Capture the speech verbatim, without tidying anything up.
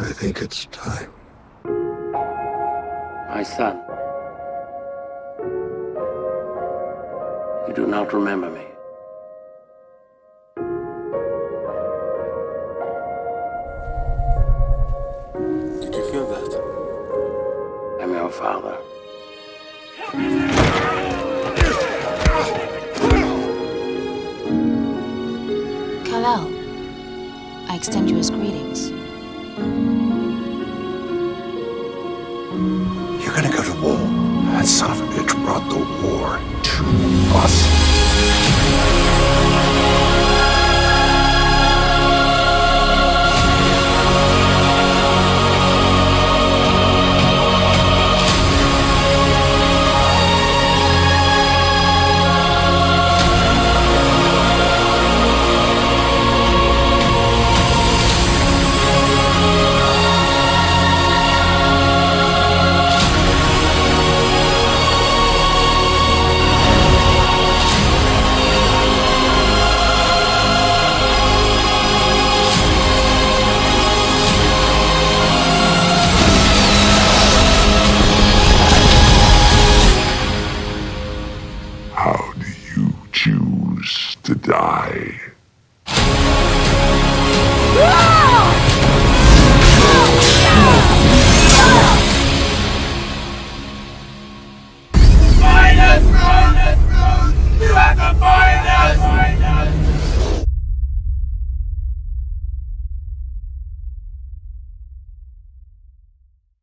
I think it's time. My son, you do not remember me. Did you feel that? I'm your father. Kal-El, I extend you his greetings. You're gonna go to war. That son of a bitch brought the war to us. How do you choose to die?